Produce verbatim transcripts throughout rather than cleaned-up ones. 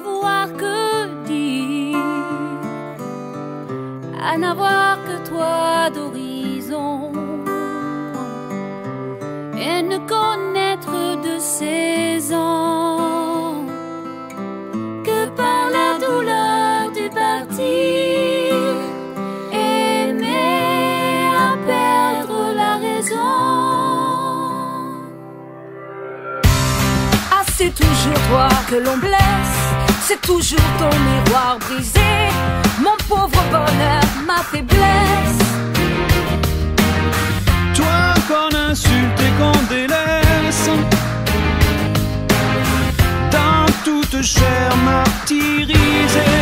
savoir que dire, à n'avoir que toi d'horizon, et ne connaître de saison que par la douleur du partir, aimer à perdre la raison. Ah, c'est toujours toi que l'on blesse, c'est toujours ton miroir brisé, mon pauvre bonheur, ma faiblesse. Toi qu'on insulte et qu'on délaisse, dans toute chair martyrisée.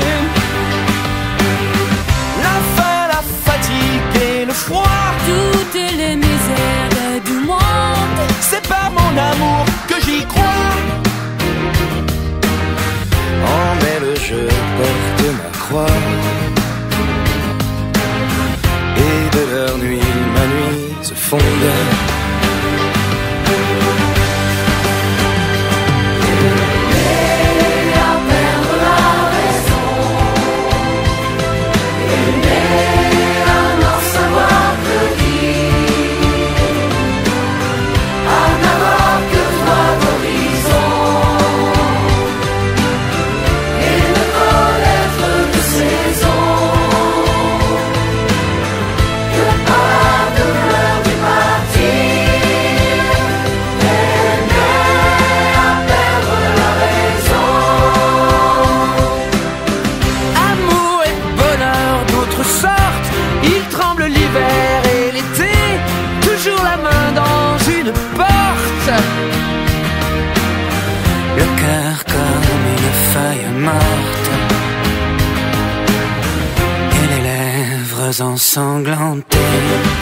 La faim, la fatigue et le froid, Toutes les misères du monde, c'est par mon amour que j'y crois. En elle je porte ma croix, et de leur nuit ma nuit se fonde. Le cœur comme une feuille morte, et les lèvres ensanglantées.